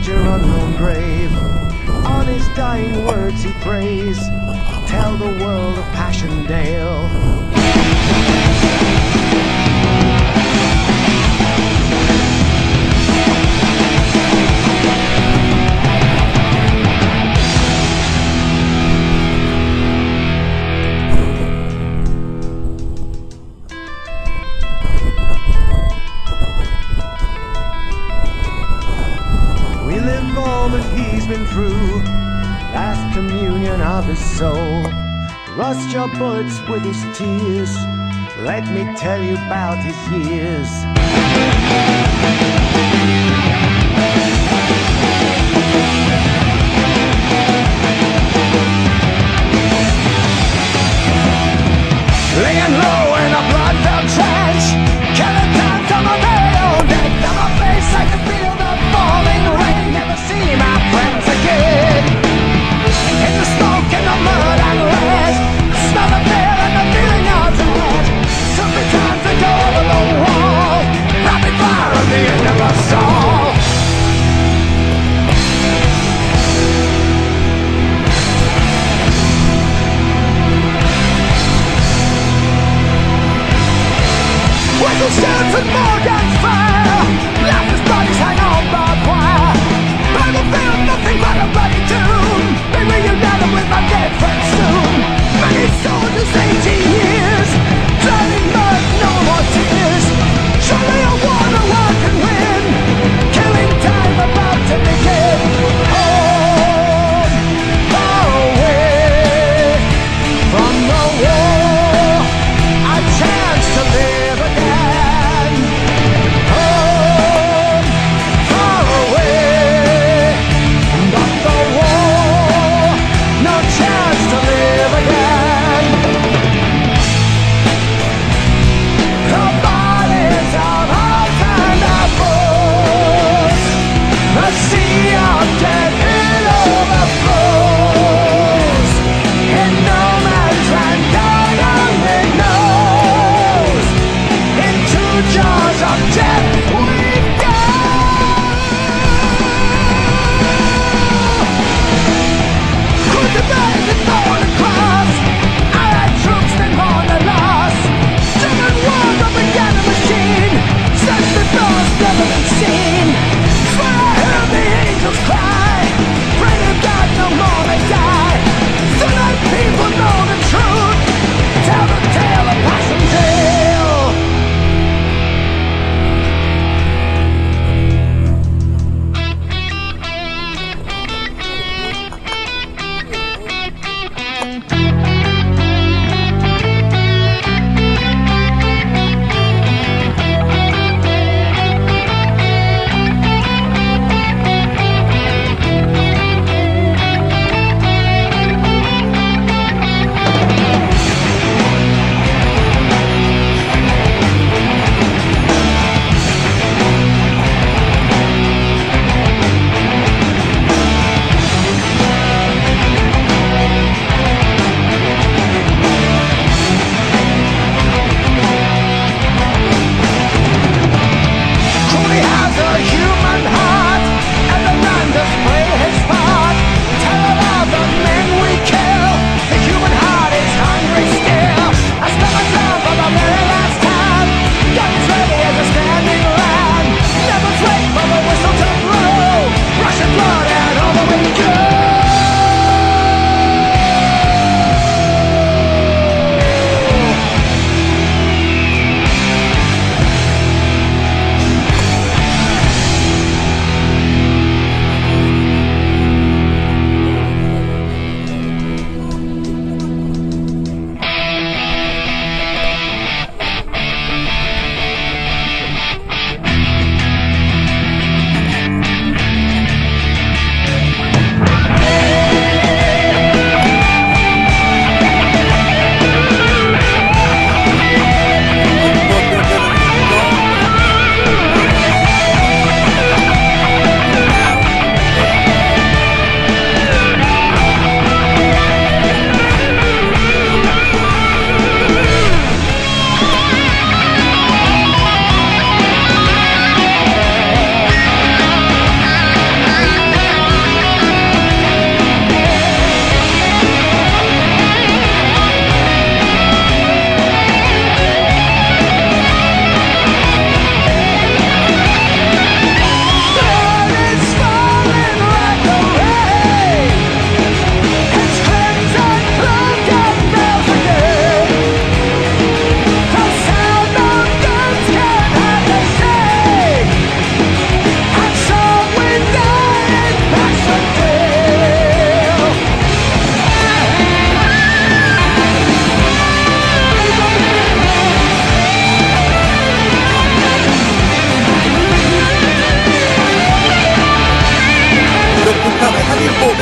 towards your unknown grave. On his dying words he prays, tell the world of Passchendaele. He's been through, last communion of his soul. Rust your bullets with his tears, let me tell you about his years. Laying low in a blood-filled trench, killing times on my very own deck. Down my face I can feel the falling rain. Never see my friends again. In the smoke and the mud and lead, smell the fear and the feeling of dread. Took me time to go over the wall, rapid fire on the end of a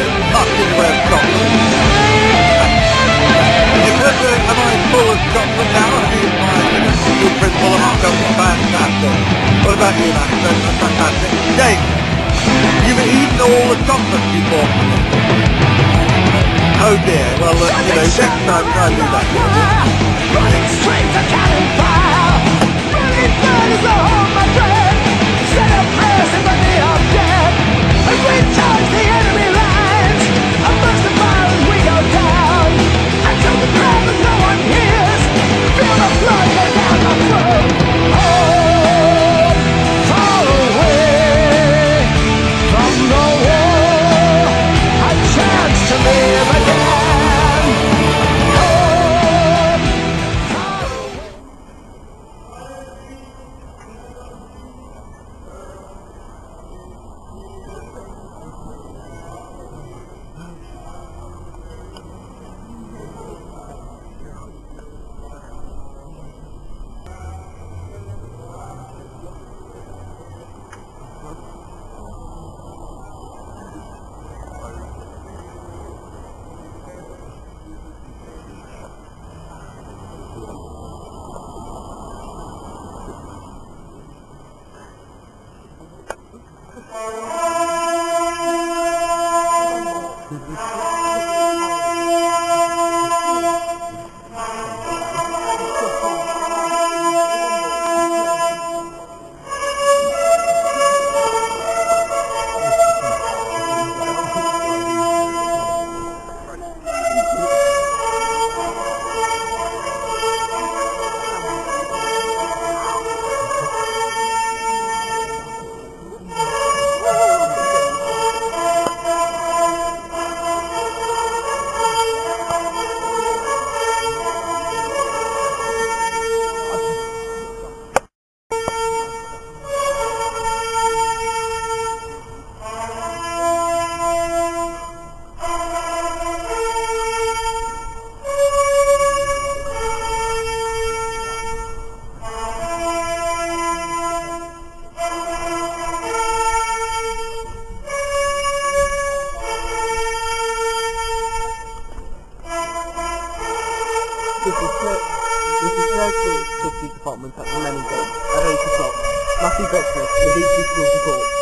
tucked in the way of Scotland. Am I full of chocolate now? I think it's my Ypres Salient. Fantastic. What about you, Max? That's fantastic. Jake, you've eaten all the chocolate you bought for me. Oh dear. Well, next time try and do that. Running straight to cannon fire. Running blood is the home, my friend. Set up prayers in the knee of death. As we charge the enemy lines, amongst the fire as we go down. Until the crowd that no one hears. Feel the blood go down my throat. Oh, far away from the war, a chance to live again. This is Safety Department at the Manning Gate at 8 o'clock. Matthew Bexley, the DC School Report.